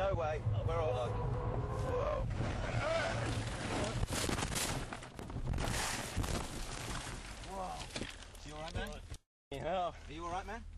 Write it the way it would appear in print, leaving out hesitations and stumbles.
No way. We're all on. Whoa. You alright, man? Yeah. Are you alright, man?